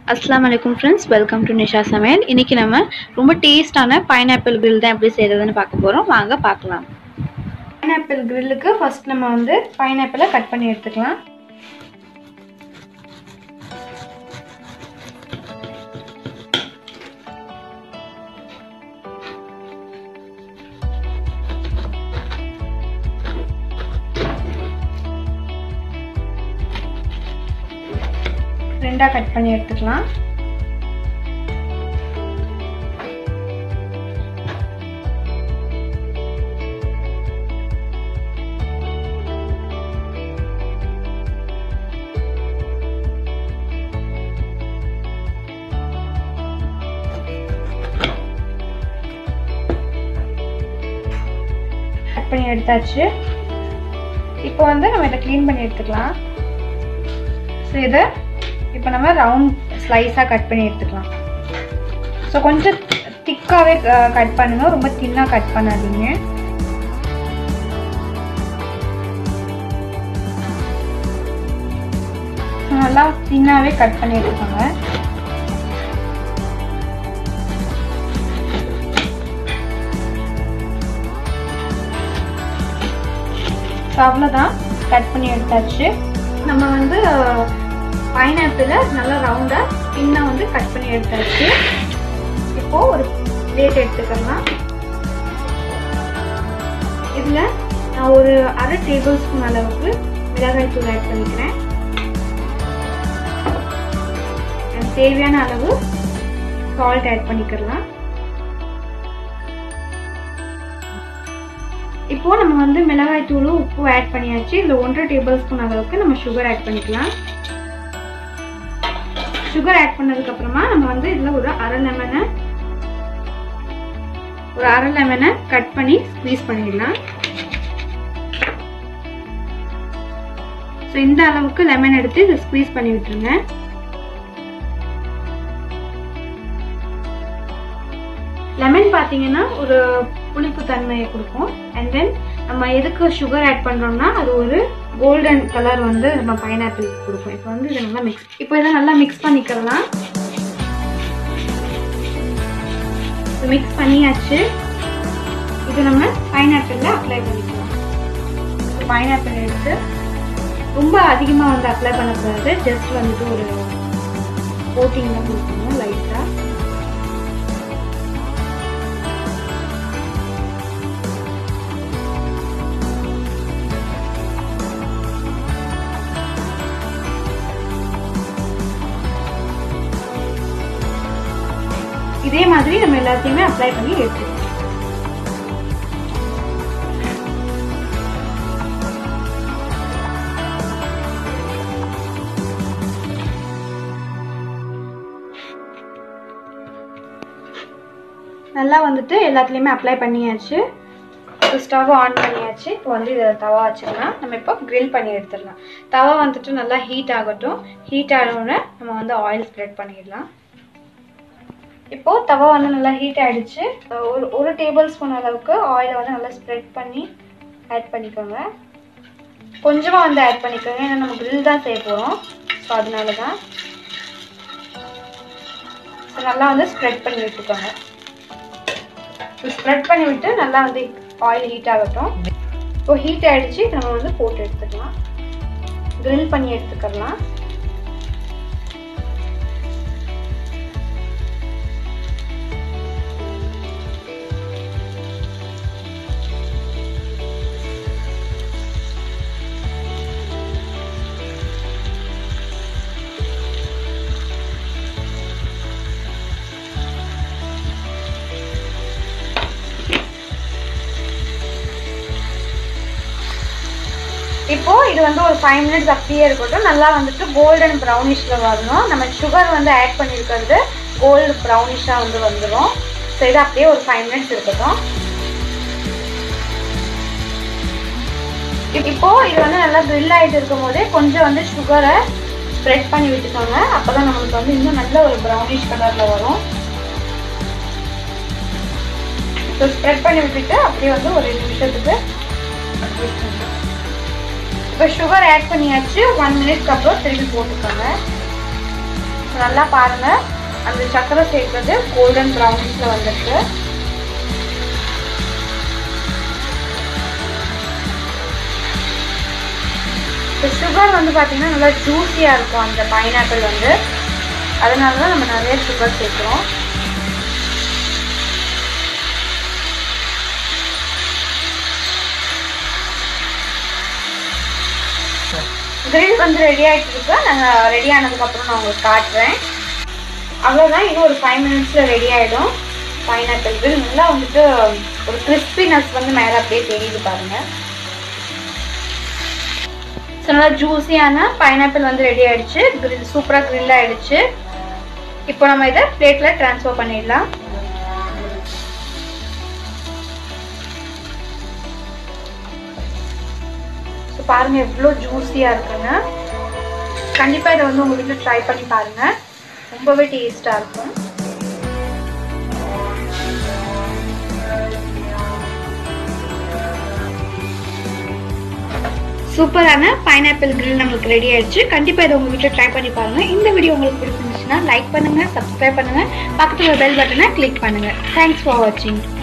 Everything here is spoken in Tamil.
Assalamu alaikum friends, welcome to Nisha samayal. இன்னைக்கு நம்ம ரொம்ப டேஸ்டான பைனாப்பிள் grill தான் எப்படி செய்யறதுன்னு பார்க்க போறோம். வாங்க பார்க்கலாம். பைனாப்பிள் grillக்கு ஃபர்ஸ்ட் நம்ம வந்து பைனாப்பிளை கட் பண்ணி எடுத்துக்கலாம். ரெண்டா கட் பண்ணி எடுத்துக்கலாம். கட் பண்ணி எடுத்தாச்சு. இப்போ வந்து நம்ம இதை க்ளீன் பண்ணி எடுத்துக்கலாம். ஸோ இதை இப்போ நம்ம ரவுண்ட் ஸ்லைஸாக கட் பண்ணி எடுத்துக்கலாம். ஸோ கொஞ்சம் திக்காகவே கட் பண்ணுங்க, ரொம்ப தின்னாக கட் பண்ணாதீங்க. நல்லா தின்னாகவே கட் பண்ணி எடுத்துக்கோங்க. ஸோ அவ்வளோதான், கட் பண்ணி எடுத்தாச்சு. நம்ம வந்து பைனாப்பிளை நல்லா ரவுண்டாக தின்னாக வந்து கட் பண்ணி எடுத்தாச்சு. இப்போது ஒரு பிளேட் எடுத்துக்கலாம். இதில் நான் ஒரு அரை டேபிள் ஸ்பூன் அளவுக்கு மிளகாய் தூள் ஆட் பண்ணிக்கிறேன். தேவையான அளவு சால்ட் ஆட் பண்ணிக்கலாம். இப்போ நம்ம வந்து மிளகாய் தூளும் உப்பு ஆட் பண்ணியாச்சு. இதில் 1.5 டேபிள் ஸ்பூன் அளவுக்கு நம்ம சுகர் ஆட் பண்ணிக்கலாம். சுகர் ஆட் பண்ணதுக்கு அப்புறமா நம்ம வந்து இதுல ஒரு அரை லெமனை கட் பண்ணி ஸ்க்வீஸ் பண்ணிடலாம். ஸோ இந்த அளவுக்கு லெமன் எடுத்து இதை ஸ்க்வீஸ் பண்ணி விட்டுருங்க. லெமன் பார்த்தீங்கன்னா ஒரு புளிப்பு தன்மையை கொடுக்கும். அண்ட் தென் நம்ம எதுக்கு சுகர் ஆட் பண்றோம்னா அது ஒரு கோல்டன் கலர் வந்து நம்ம பைனாப்பிள் கொடுக்கும். இப்போ வந்து இதை நல்லா நல்லா மிக்ஸ் பண்ணிக்கலாம். மிக்ஸ் பண்ணியாச்சு. இது நம்ம பைனாப்பிள்ல அப்ளை பண்ணிக்கலாம். பைனாப்பிள் எடுத்து ரொம்ப அதிகமா வந்து அப்ளை பண்ணக்கூடாது, ஜஸ்ட் வந்துட்டு ஒரு கோட்டிங் தான் கொடுக்கணும் லைட்டா. இதே மாதிரி நம்ம எல்லாத்தையுமே அப்ளை பண்ணி எடுத்துக்கலாம். நல்லா வந்துட்டு எல்லாத்துலயுமே அப்ளை பண்ணியாச்சு. ஸ்டவ் ஆன் பண்ணியாச்சு. இப்போ வந்து இதை தவா வச்சுக்கலாம். நம்ம இப்போ கிரில் பண்ணி எடுத்துடலாம். தவா வந்துட்டு நல்லா ஹீட் ஆகட்டும். ஹீட் ஆனோடனே நம்ம வந்து ஆயில் ஸ்ப்ரெட் பண்ணிடலாம். இப்போ தவா வந்து நல்லா ஹீட் ஆயிடுச்சு. ஒரு டேபிள் ஸ்பூன் அளவுக்கு ஆயிலை வந்து நல்லா ஸ்ப்ரெட் பண்ணி ஆட் பண்ணிக்கோங்க. கொஞ்சமா வந்து ஆட் பண்ணிக்கோங்க, ஏன்னா நம்ம கிரில் தான் செய்ய போறோம். ஸோ அதனால தான் நல்லா வந்து ஸ்ப்ரெட் பண்ணி விட்டுக்கோங்க. ஸ்ப்ரெட் பண்ணி விட்டு நல்லா வந்து ஆயில் ஹீட் ஆகட்டும். இப்போ ஹீட் ஆயிடுச்சு. நம்ம வந்து போட்டு எடுத்துக்கலாம். கிரில் பண்ணி எடுத்துக்கலாம். இப்போ இது வந்து ஒரு 5 மினிட்ஸ் அப்படியே இருக்கட்டும். நல்லா வந்துட்டு கோல்டன் ப்ரௌனிஷ்ல வரணும். நம்ம சுகர் வந்து ஆட் பண்ணியிருக்கிறது கோல்டு ப்ரௌனிஷா வந்து வந்துடும். ஸோ இது அப்படியே ஒரு 5 மினிட்ஸ் இருக்கட்டும். இப்போ இது வந்து நல்லா கிரில் ஆகிட்டு இருக்கும் போதே கொஞ்சம் வந்து சுகரை ஸ்ப்ரெட் பண்ணி விட்டுக்கோங்க. அப்போதான் நம்மளுக்கு வந்து இன்னும் நல்ல ஒரு ப்ரௌனிஷ் கலர்ல வரும். ஸோ ஸ்ப்ரெட் பண்ணி விட்டுட்டு அப்படியே வந்து ஒரு 2 நிமிஷத்துக்கு இப்போ சுகர் ஆட் பண்ணியாச்சு. 1 மினிட்க்கு அப்புறம் திருப்பி போட்டுக்கோங்க. நல்லா பாருங்க, அந்த சக்கரை சேர்க்கிறது கோல்டன் ப்ரௌன்ஸ்ல வந்துருக்கு. சுகர் வந்து பார்த்தீங்கன்னா நல்லா ஜூஸியாக இருக்கும் அந்த பைனாப்பிள் வந்து, அதனால தான் நம்ம நிறைய சுகர் சேர்க்குறோம். கிரில் வந்து ரெடி ஆகிட்டு இருக்கு. நாங்கள் ரெடி ஆனதுக்கப்புறம் நான் உங்களுக்கு காட்டுறேன். அவ்வளோதான், இன்னும் ஒரு 5 மினிட்ஸில் ரெடி ஆகிடும் பைனாப்பிள் கிரில். நல்லா வந்துட்டு ஒரு கிறிஸ்பினஸ் வந்து மேலே அப்படியே தெரியுது பாருங்கள். ஸோ நல்லா ஜூஸியான பைனாப்பிள் வந்து ரெடி ஆகிடுச்சு. கிரில் சூப்பராக கிரில் ஆகிடுச்சு. இப்போ நம்ம இதை பிளேட்டில் ட்ரான்ஸ்ஃபர் பண்ணிடலாம். ஸோ பாருங்கள் எவ்வளோ ஜூஸியாக இருக்குன்னு. கண்டிப்பாக இதை வந்து உங்கள் வீட்டில் ட்ரை பண்ணி பாருங்கள், ரொம்பவே டேஸ்ட்டாக இருக்கும். சூப்பரான பைனாப்பிள் கிரில் நம்மளுக்கு ரெடி ஆயிடுச்சு. கண்டிப்பாக இதை உங்கள் வீட்டில் ட்ரை பண்ணி பாருங்கள். இந்த வீடியோ உங்களுக்கு பிடிச்சிருந்துச்சுன்னா லைக் பண்ணுங்கள், சப்ஸ்கிரைப் பண்ணுங்கள், பக்கத்தில் பெல் பட்டனை கிளிக் பண்ணுங்கள். தேங்க்ஸ் ஃபார் வாட்சிங்.